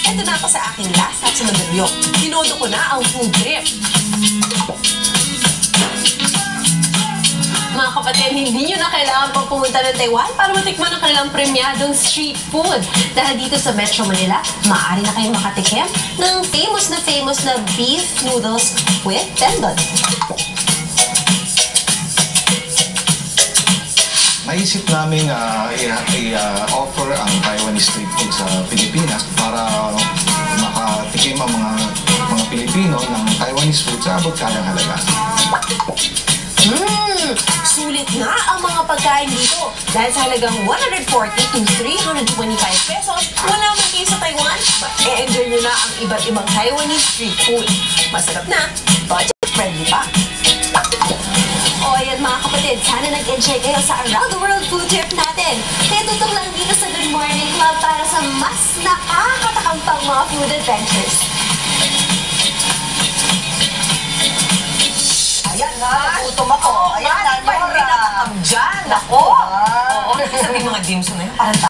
Ito na ako sa aking last stop sa Mandaluyong. Tinodo ko na ang food trip. Mga kapatid, hindi nyo na kailangan pang pumunta ng Taiwan para matikman ang kanilang premyadong street food. Dahil dito sa Metro Manila, maaari na kayong makatikim ng famous na beef noodles with tendon. Naisip namin i-offer ang Taiwanese street food sa Pilipinas para makatikim ang mga Pilipino ng Taiwanese food sa abot kayang halaga. Sulit nga ang mga pagkain dito. Dahil sa halagang 140 to 325 pesos, wala man kayo sa Taiwan, ma-enjoy nyo na ang iba't ibang Taiwanese street food. Masarap na, budget-friendly pa. O ayan mga kapatid, sana nag-enjoy kayo sa Around the World food trip natin. Kaya tutok lang dito sa Good Morning Club para sa mas nakakatakam pang mga food adventures. Ayan na, nagutom ako. Ayan na, Nora. Hindi natakam dyan. Ako. Oo, sabi mga dimsum na yun, parang